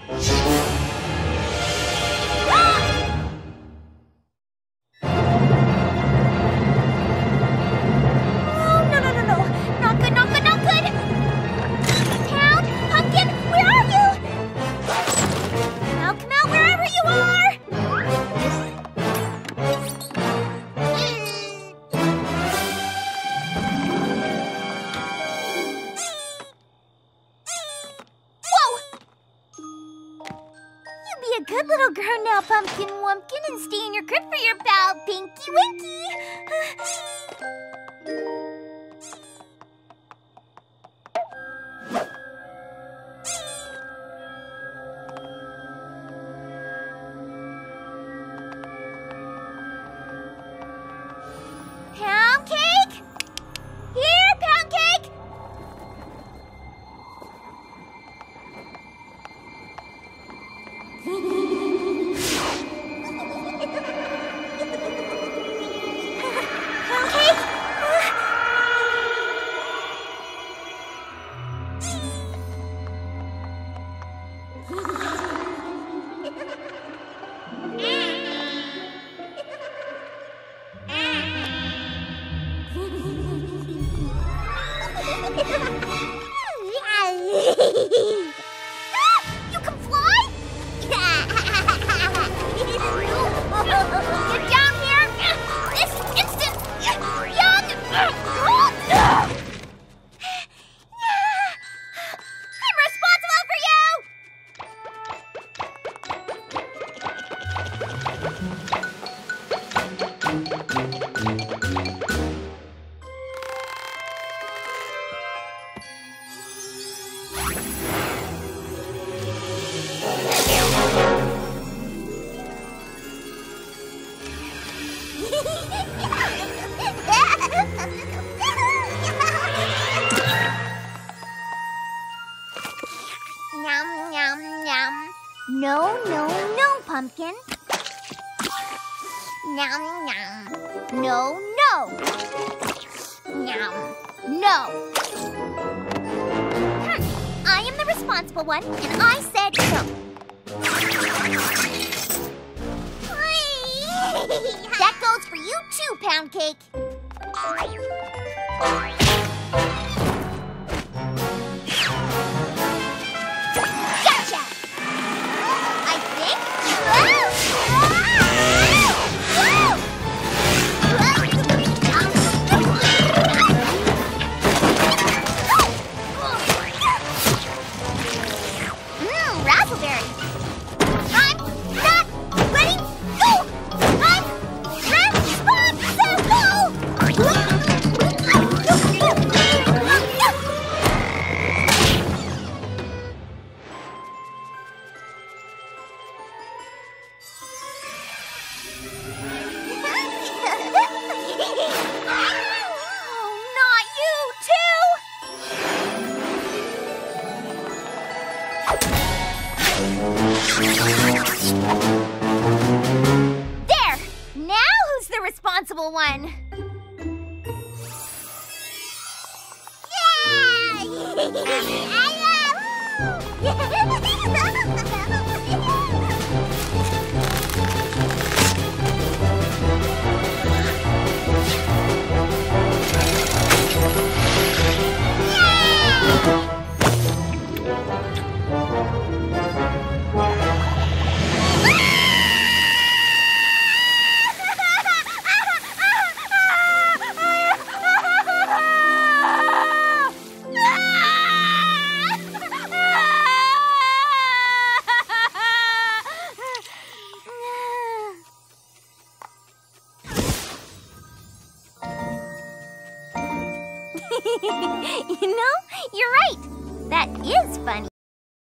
A good little girl now, Pumpkin Wumpkin, and stay in your crib for your pal, Pinkie Winkie. Pound cake? Here, pound cake! You can fly? Get down here this instant! Young! I'm responsible for you! Yum, yum, yum. No, no, no, Pumpkin. Yum, yum. No, no. Yum, no. I am the responsible one, and I said no. That goes for you too, Pound Cake. Gotcha! I think... raspberry. I'm not ready. Go! I'm There! Now who's the responsible one? You know, you're right. That is funny.